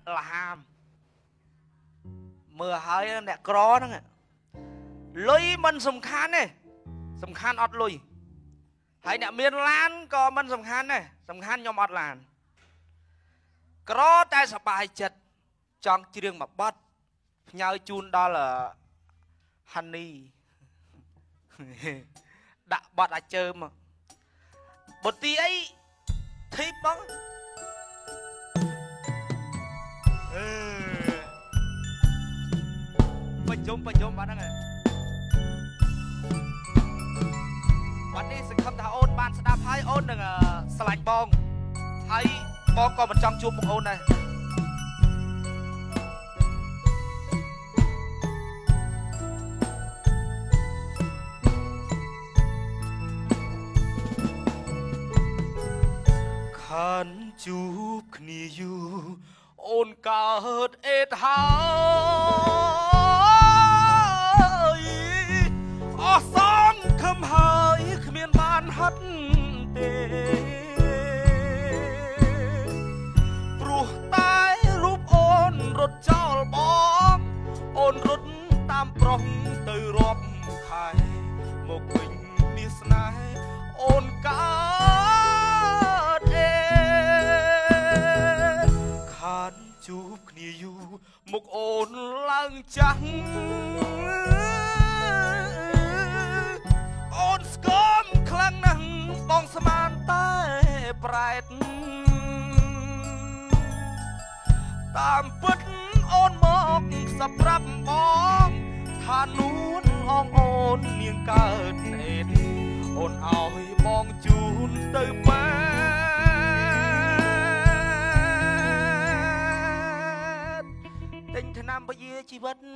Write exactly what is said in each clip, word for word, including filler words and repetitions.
làm mưa hơi nè cro đó nghe lôi mình sầm khăn này sầm khăn ọt lùi hãy nè miền lan có mình sầm khăn này sầm khăn nhom ọt làn cro tay sập bài chật chọn riêng mà bắt nhau chun đó là honey đã bắt đã chơi mà một tí ấy thích bóng bây giờ bây giờ bạn đang này bạn đi sẽ không thả ôn bạn sẽ đạp hai ôn đừng slide bong hay bong còn một trong chuông một ôn này khăn chụp khnì yu ôn cả hết ết hơi ở sáng khâm hơi miền ban hắt tê pru tai rúp ôn rốt chảo bom ôn rốt tam prong từ rộp khai một mình đi snai ôn cả chụp khnì yu một ôn lăng trắng ôn scum khăng năng bong sman tay bright tam bứt ôn mọc sập rập bong tha nún ong ôn miếng cợt nền ôn áo bong chun từ ba tình thằng nam bây giờ chỉ vẫn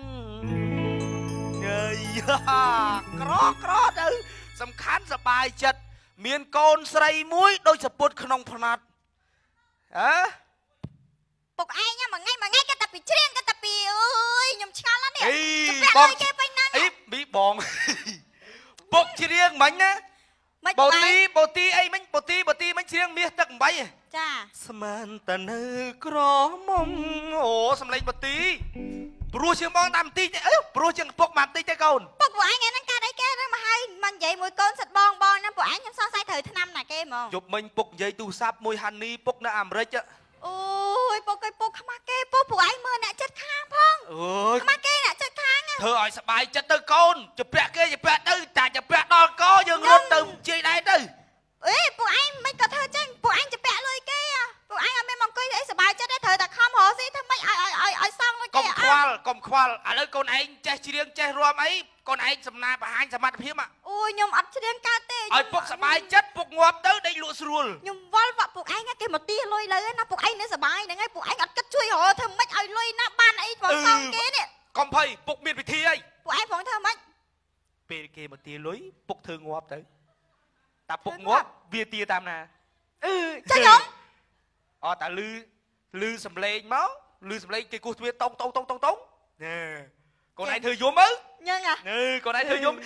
có có đâu sầm khán sập bài chật miền côn sậy muối đôi sập bột khung phật hả bọc ai nha mà ngay mà ngay cái tập bị chiên cái tập bị ơi nhầm chán lắm nè bong ấy bị bong bọc chiên bánh á bột tí bột tí ấy bánh bột tí bột tí bánh chiên miết tắc bay จ้า sman tận hư cỏ mông ồ sầm lấy bột tí bùa chiên bong tam tí ấy bùa chiên bọc màn tí trái cồn bọc của anh nghe nó ca đấy kia đó mà hay mình vậy mùi con sạch bong bong nó của anh nhắm so sai thời thứ năm này kia mà chụp mình bọc giấy tu sáp mùi honey bọc nó ảm rách á ôi bọc cái bọc mà kia bọc của anh mưa nè chất khang phong ơi mà kia nè chất khang á thưa ơi sập bài chất tư cồn chụp bẹ kia chụp bẹ tư chả chụp bẹ đo có dương rốt từ chơi đây tư ê bọc anh mấy cái thơ chân bọc anh chụp bẹ lôi kia bọc anh à mấy mong coi đấy sập bài chất đấy thời ta không hồ gì thằng mấy ai ai ai ai xong cái kia cầm khoal cầm khoal à lấy con anh che chiên che rùa mấy con anh sầm na bà hai sầm mặt hiếm ạ ôi nhom ắt chiên ca tê ơi bọc sập bài chất bọc ngọt tới đây lụa sùi nhom vol vợ bọc anh á kia một tia lôi lấy nó bọc anh nữa sập bài này ngay bọc anh ắt cắt chui họ thằng mấy ai lôi na ban ấy vào xong kia nè con phơi bọc miền bị thi ấy bọc anh phóng thằng mấy bê kia một tia lối bọc thương ngọt tới ta bọc ngọt bia tia tam nè ừ chắc giống ờ ta lư lư sầm lên máu lư sầm lên cái cua thuê tông tông tông tông tông nè con này thừa vốn mới nhân à ừ con này thừa vốn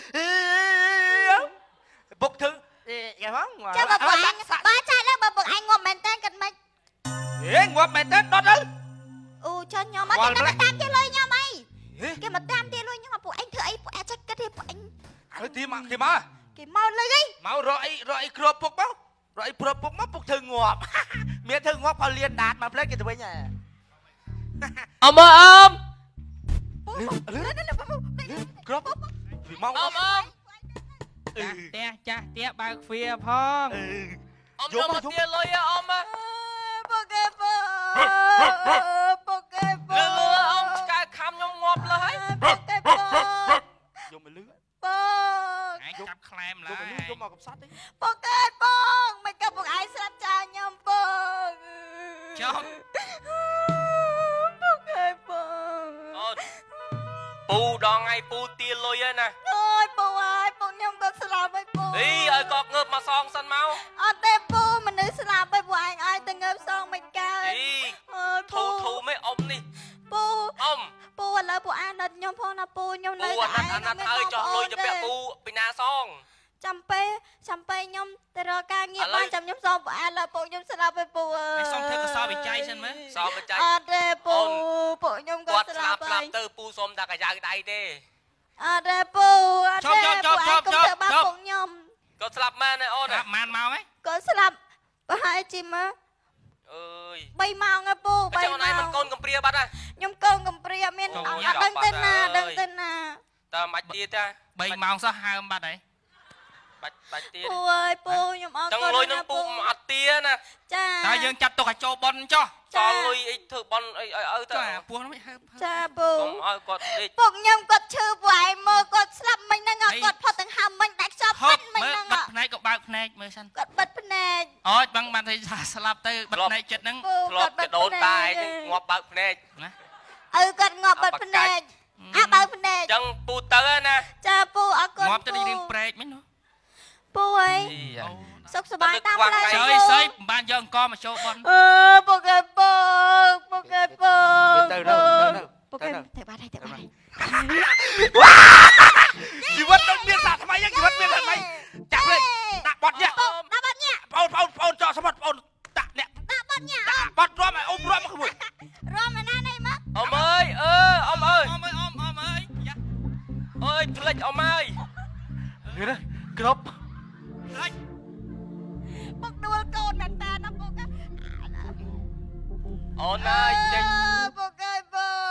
bọc thương dạ không chắc bọc anh ba trai đó bọc anh ngọt mền tên cật mày ế ngọt mền tên đó đấy ừ cho nhau mà cái nó tam tia lôi nhau mày cái mà tam tia lôi nhưng mà bọc anh thừa ấy bọc anh chắc cái bọc anh cái tí mà tí mà cái mau lấy đi máu rồi rồi crop bọc máu rồi crop bọc máu bọc thương ngọt miếng thương ngọt còn liên đạt mà plek cái tụi bây nhà ông ơi ông crop vì mong ông ông tia cha tia ba phia phong ông cho một tia lôi ông á lừa ông cái khăm nhom ngọtเลย dùng mày lứa ai cặp clam lại dùng màu cặp sắt đi Pokemon mày cặp một ai sát cha nhom bông chọn Pokemon pu đòn ngay pu tia lôi á nè ôi pu ơi pu nhom con sờ với pu đi ơi cọp ngợp mà son xanh máu ở đây pu mình nữ sờ với pu anh ai từng ngợp son mày cao đi thu thu mấy ông đi pu ông pu là pu anh đặt nhom phong là pu nhom pu anh anh anh ơi cho lôi cho bé pu bị na son ចាំពេលចាំពេលខ្ញុំទៅរកការងារបានចាំខ្ញុំសុំអាឡើយពួកខ្ញុំស្លាប់ហើយពូអើយសុំធ្វើកសោបិច័យសិនមើលសោបិច័យអត់ទេពូពួកខ្ញុំក៏ស្លាប់ហើយទៅពូសុំតែកាយ៉ាដៃទេអត់ទេពូអត់ទេពួកឯងកុំធ្វើបាបពួកខ្ញុំគាត់ស្លាប់មែនទេអូនស្លាប់ម៉ានមកហ៎គាត់ស្លាប់ប្រហែលជាមើលអើយបីម៉ោងហើយពូបីម៉ោងហ្នឹងមិនកូនកំព្រាបាត់ហ៎ខ្ញុំកូនកំព្រាមានអត់ដឹងទៅណាដឹងទៅណាតើមិនទៀតទេបីម៉ោងសោះហើមបាត់ហើយបាច់បាច់ទៀតពូអើយពូខ្ញុំអរគុណចឹងលុយនឹងពូអត់ទាណាចាតែយើងចាត់ទុកឲ្យចូលប៉ុនចុះសល់លុយអីធ្វើប៉ុនអីឲ្យទៅចាពោះនោះមិនហើមចាពូកុំឲ្យគាត់ដេកពុកខ្ញុំគាត់ឈឺពួកឯងមើលគាត់ស្លាប់មិញហ្នឹងគាត់ផុតទាំងហើមមិញដាច់ខ្យល់ផិតមិញហ្នឹងបិទភ្នែកក៏បើកភ្នែកមើលសិនគាត់បិទភ្នែកអូយបងបានថាស្លាប់ទៅបិទភ្នែកចិត្តហ្នឹងធ្លាប់ទៅដូនតាឯងងាប់បើកភ្នែកណាអើគាត់ងាប់បិទភ្នែកអាបើកភ្នែកចឹងពូទៅណាចាពូអរគុណងាប់ទៅរឿងព្រែកមិញនោះពូអីសុខសប្បាយតាមផ្លូវស្អីស្អីមិនបានយកអង្គមកចូលបនអឺពុកអើយពុកពុកអើយពុកទៅទៅទៅពុកអើយទៅបាត់ហើយទៅបាត់ហើយជីវិតដូចមានតែថ្មីយ៉ាងជីវិតមានតែថ្មីចាក់លេដាក់បត់ញាក់ដាក់បត់ញាក់បងបងបងចោលសម្បត្តិបងដាក់ញាក់ដាក់បត់ញាក់បត់រំឲ្យអ៊ំរំមកក្មួយរំណានេះមកអ៊ំអើយអឺអ៊ំអើយអ៊ំអើយអ៊ំអ៊ំអើយយ៉ាអើយផ្លិចអ៊ំអើយនេះណាគ្រប់ផ្លិចពុកដួលកូនមែនតាណាពុកអូនអើយចេញពុកអើយពុក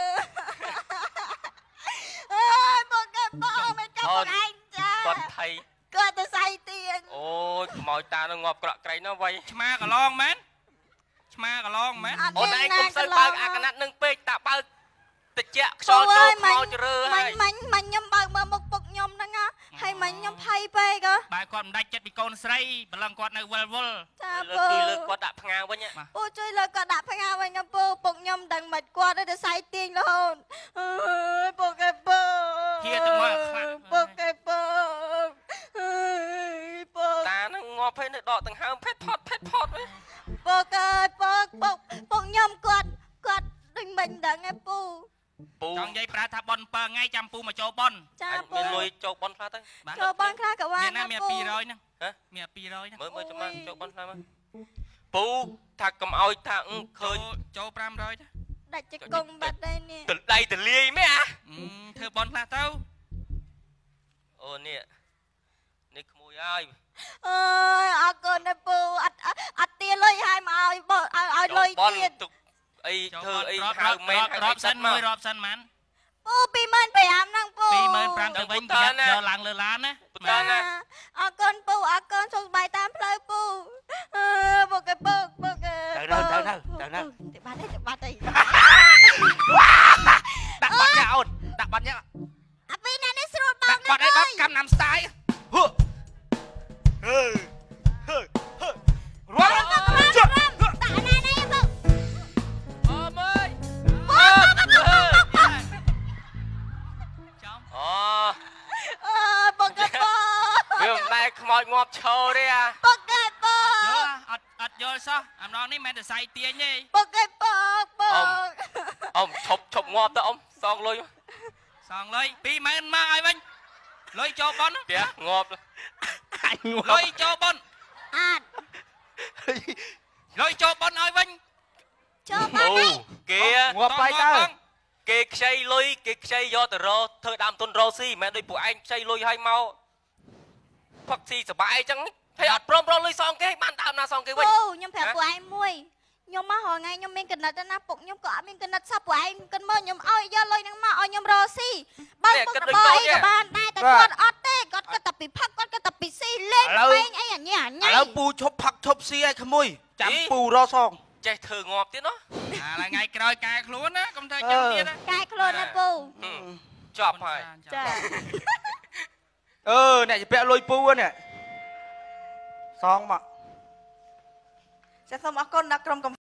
អើយពុកអើយពុកមិនកាប់ពុកឯងចាគាត់ថៃគាត់ទៅសៃទៀងអូយខ្មោចតានឹងងាប់ក្រក់ក្រៃណាវៃឆ្មាកឡងមែនឆ្មាកឡងមែនអូនឯងកុំសូវបើកអាកណាត់នឹងពេកតាបើកតិចខ្យល់ចូលខ្មោចរើហើយមិញមិញខ្ញុំបើកមើលមុខពុកខ្ញុំហ្នឹងហើយមិញខ្ញុំភ័យពេកបើគាត់មិនដាច់ចិត្តពីកូនស្រីបលឹងគាត់នៅវិលវល់ចាពូជួយលើកគាត់ដាក់ផ្ងាវិញពូជួយលើកគាត់ដាក់ផ្ងាវិញពូពុកខ្ញុំដឹងមិនគាត់ទៅសៃទាញរហូតអើយពុកឯពូហៀទៅមកខ្លាក់ពុកឯពូអើយពុកតានឹងងាប់ហើយនៅដកដង្ហើមផេតផត់ផេតផត់វិញពុកអើយពុកពុកពុកខ្ញុំគាត់គាត់ដូចមិនដឹងឯពូពូចង់និយាយប្រើថាប៉ុន7ថ្ងៃចាំពូមកចូលប៉ុនចាពូមានលុយចូលប៉ុនខ្លះទៅចូលប៉ុនខ្លះក៏បានមានណាមាន200ហ្នឹងហ៎មាន200ហ្នឹងមើលមើលចាំបានចូលប៉ុនខ្លះមកពូថាកុំឲ្យថាឃើញចូល500ទៅដាច់ជង្គង់បាត់ហើយនេះទដៃទលាយមែនអាធ្វើប៉ុនខ្លះទៅអូនេះនេះក្មួយហើយអើយអរគុណណាពូអត់អត់ទាលុយឲ្យមកឲ្យឲ្យឲ្យលុយទៀតអីធ្វើអីហៅមែនរាប់សិនមួយរាប់សិនម៉ានពូពីរម៉ឺនប្រាំហ្នឹងពូពីរម៉ឺនប្រាំទៅវិញប្រយ័ត្នយកឡើងលើឡានណាតាណាអរគុណពូអរគុណសុខសប្បាយតាមផ្លូវពូអឺពុកពុកពុកទៅទៅទៅទៅទៅទៅបាត់ទៅបាត់ទៅដាក់បាត់ញ៉ាអូនដាក់បាត់ញ៉ាអាពីនេះនេះស្រួលបងបាត់អីបាត់កំណាំស្ទាយហឺហឺហឺហឺរត់ដាក់ណានេះពុកអើមើលចំអូអើពុកពុកវាមិនដែលខ្មោចងាប់ឈរទេអាពុកពុកអត់អត់យល់សោះអំណងនេះមិនតែសៃទាញទេពុកពុកពុកអ៊ំឈប់ឈប់ងាប់ទៅអ៊ំសងលុយសងលុយពីរម៉ឺនមកឲ្យវិញលុយចូលប៉ុនផ្ទះងាប់អញងាប់លុយចូលប៉ុនអត់លុយចូលប៉ុនឲ្យវិញចូលប៉ុនគេងាប់បាយទៅគេខ្ចីលុយគេខ្ចីយកទៅរកធ្វើដើមទុនរកស៊ីមិនមែនដូចពួកឯងខ្ចីលុយឲ្យមកផឹកស៊ីសបាយអញ្ចឹងហើយអត់ព្រមប្រលុយសងគេបានដើមណាសងគេវិញអូខ្ញុំប្រាប់ពួកឯងមួយខ្ញុំមករាល់ថ្ងៃខ្ញុំមានកណិតណាពុកខ្ញុំក៏អត់មានកណិតសោះពួកឯងគិតមើលខ្ញុំឲ្យយកលុយហ្នឹងមកឲ្យខ្ញុំរកស៊ីបើពុករបស់អីក៏បានដែរតែគាត់អត់ទេគាត់គិតតែពីផឹកគាត់គិតតែពីស៊ីលេងពេងអីអញ្ញាអញ្ញាឥឡូវពូឈប់ផឹកឈប់ស៊ីឲ្យក្មួយចាំពូរកសងចេះធ្វើងាប់ទៀតណាអាថ្ងៃក្រោយកែខ្លួនណាកុំធ្វើចឹងទៀតណាកែខ្លួនណាពូចប់ហើយចាអឺអ្នកជាពាក់លុយពូនេះសងមកចាសូមអរគុណដល់ក្រុម